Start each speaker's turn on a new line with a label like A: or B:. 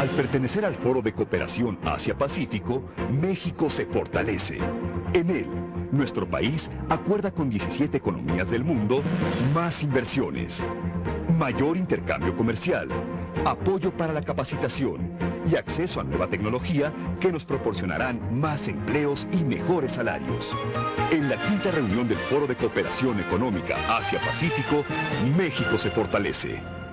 A: Al pertenecer al Foro de Cooperación Asia-Pacífico, México se fortalece. En él, nuestro país acuerda con 17 economías del mundo más inversiones, mayor intercambio comercial, apoyo para la capacitación y acceso a nueva tecnología que nos proporcionarán más empleos y mejores salarios. En la quinta reunión del Foro de Cooperación Económica Asia-Pacífico, México se fortalece.